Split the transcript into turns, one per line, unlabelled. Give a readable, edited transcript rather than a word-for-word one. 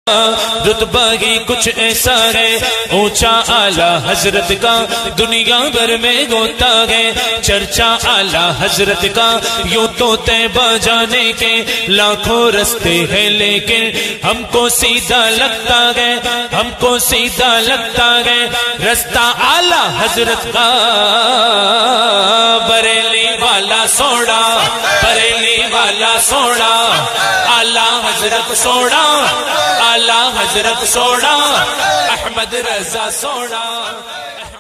रुतबा ही कुछ ऐसा है ऊंचा आला हजरत का दुनिया भर में होता है चर्चा आला हजरत का। यूं तो तैबा जाने के लाखों रास्ते हैं लेकिन हमको सीधा लगता है, हमको सीधा लगता है रास्ता आला हजरत का। बरेली वाला सोड़ा, बरेली वाला सोड़ा, आला हजरत सोड़ा, आला हजरत सोड़ा, अहमद रजा सोड़ा।